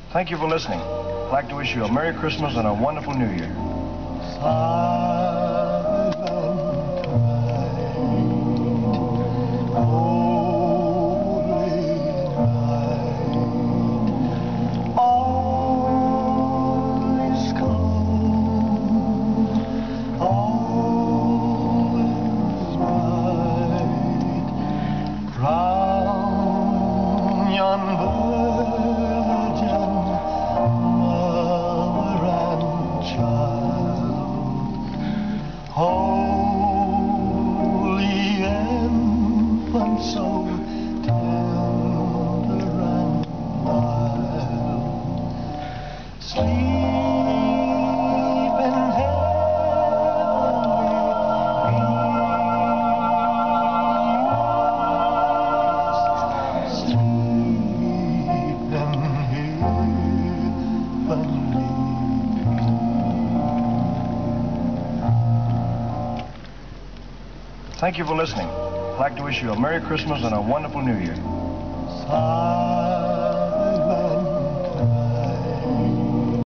Thank you for listening. I'd like to wish you a Merry Christmas and a wonderful New Year. Holy infant, so tender and mild, sleep in heavenly peace, sleep in heavenly. Thank you for listening. I'd like to wish you a Merry Christmas and a wonderful New Year.